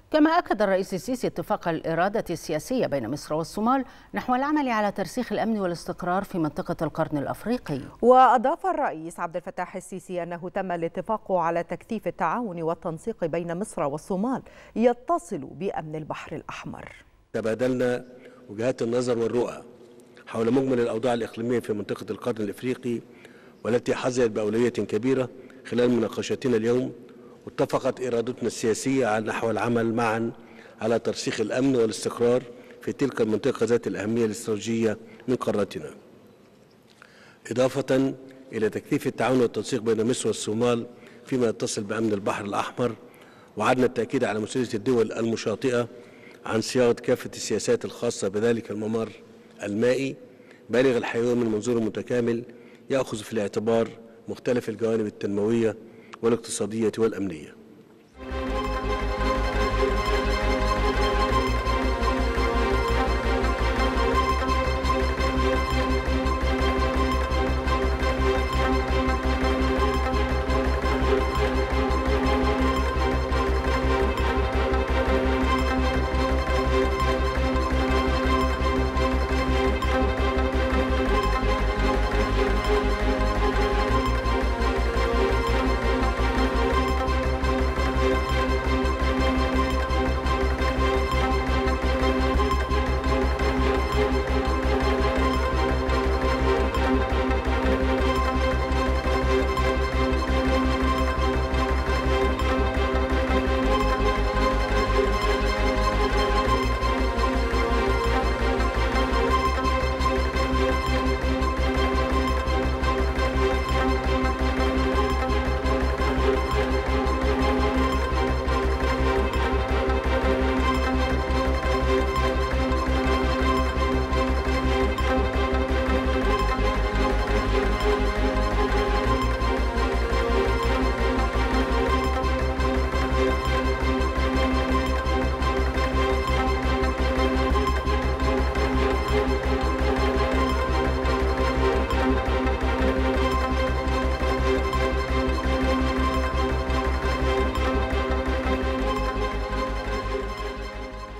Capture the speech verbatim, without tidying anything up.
كما أكد الرئيس السيسي اتفاق الإرادة السياسية بين مصر والصومال نحو العمل على ترسيخ الأمن والاستقرار في منطقة القرن الأفريقي. وأضاف الرئيس عبد الفتاح السيسي أنه تم الاتفاق على تكثيف التعاون والتنسيق بين مصر والصومال يتصل بأمن البحر الأحمر. تبادلنا وجهات النظر والرؤى حول مجمل الأوضاع الإقليمية في منطقة القرن الأفريقي، والتي حظيت بأولوية كبيرة خلال مناقشتنا اليوم، واتفقت إرادتنا السياسية على نحو العمل معا على ترسيخ الأمن والاستقرار في تلك المنطقة ذات الأهمية الاستراتيجية من قارتنا، إضافة إلى تكثيف التعاون والتنسيق بين مصر والصومال فيما يتصل بأمن البحر الأحمر. وعدنا التأكيد على مسؤولية الدول المشاطئة عن صياغة كافة السياسات الخاصة بذلك الممر المائي بالغ الحيوية من منظور متكامل يأخذ في الاعتبار مختلف الجوانب التنموية والاقتصادية والأمنية.